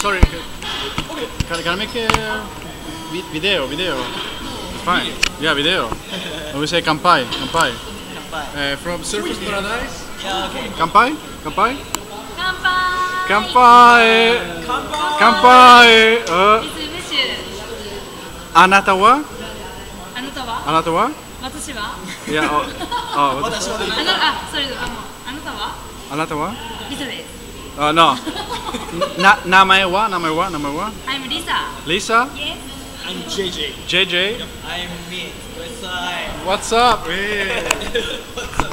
sorry. Can I make a video? It's fine. Yeah, video. We say kampai. From Surfers Paradise. Yeah, okay. Kampai. Kanpai! Anata wa? あなたは Anata wa? 私は Yeah. Oh. 私はでいい。 それであなたは Anata wa? リサです。 No. Namae wa? I'm Lisa. Lisa? Yes. I'm JJ. JJ? I'm me. Westside. What's up? What's up?